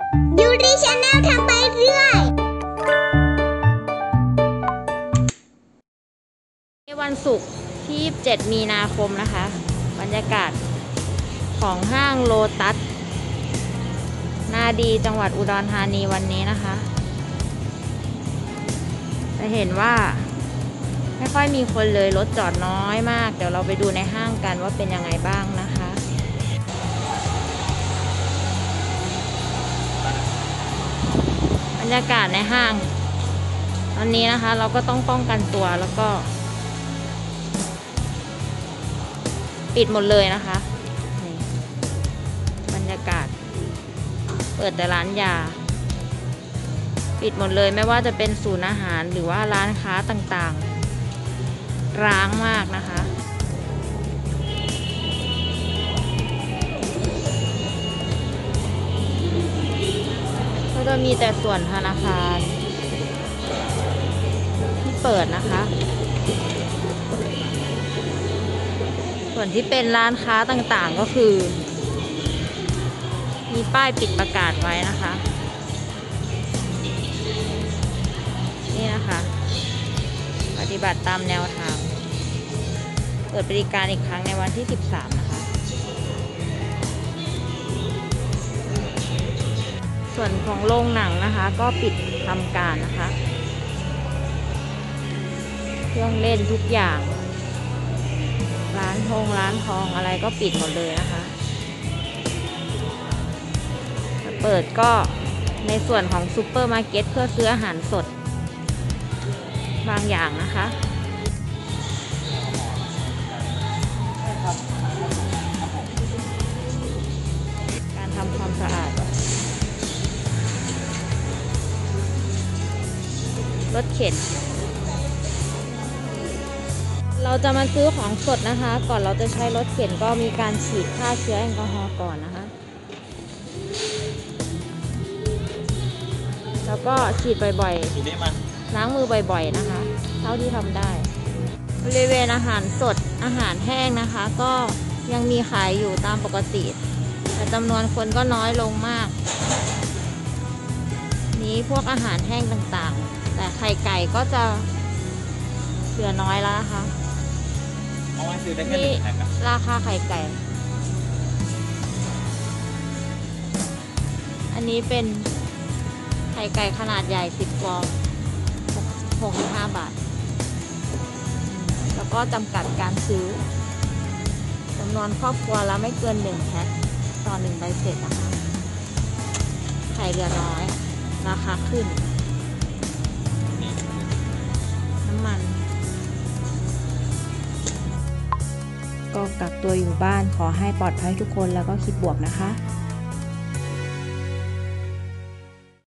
ยูริชาแนลทำไปเรื่อยวันศุกร์ที่27มีนาคมนะคะบรรยากาศของห้างโลตัสนาดีจังหวัดอุดรธานีวันนี้นะคะจะเห็นว่าไม่ค่อยมีคนเลยรถจอดน้อยมากเดี๋ยวเราไปดูในห้างกันว่าเป็นยังไงบ้างนะคะบรรยากาศในห้างตอนนี้นะคะเราก็ต้องป้องกันตัวแล้วก็ปิดหมดเลยนะคะนี่บรรยากาศเปิดแต่ร้านยาปิดหมดเลยไม่ว่าจะเป็นศูนย์อาหารหรือว่าร้านค้าต่างๆร้างมากนะคะก็จะมีแต่ส่วนธนาคารที่เปิดนะคะส่วนที่เป็นร้านค้าต่างๆก็คือมีป้ายปิดประกาศไว้นะคะนี่นะคะปฏิบัติตามแนวทางเปิดบริการอีกครั้งในวันที่13นะคะส่วนของโรงหนังนะคะก็ปิดทำการนะคะเครื่องเล่นทุกอย่างร้านทองอะไรก็ปิดหมดเลยนะคะเปิดก็ในส่วนของซูเปอร์มาร์เก็ตเพื่อซื้ออาหารสดบางอย่างนะคะการทำความสะอาดรถเข็นเราจะมาซื้อของสดนะคะก่อนเราจะใช้รถเข็นก็มีการฉีดฆ่าเชื้อแอลกอฮอล์ก่อนนะคะแล้วก็ฉีดบ่อยๆล้างมือบ่อยๆนะคะเท่าที่ทำได้บริเวณอาหารสดอาหารแห้งนะคะก็ยังมีขายอยู่ตามปกติแต่จำนวนคนก็น้อยลงมากนี้พวกอาหารแห้งต่างๆแต่ไข่ไก่ก็จะเหลือน้อยแล้วนะคะนี่ราคาไข่ไก่อันนี้เป็นไข่ไก่ขนาดใหญ่10 ฟอง65 บาทแล้วก็จำกัดการซื้อจำนวนครอบครัวแล้วไม่เกิน1 แพ็คต่อ1 ใบเสร็จนะคะไข่เหลือน้อยราคาขึ้นน้ำมันก็กักตัวอยู่บ้านขอให้ปลอดภัยทุกคนแล้วก็คิดบวกนะคะ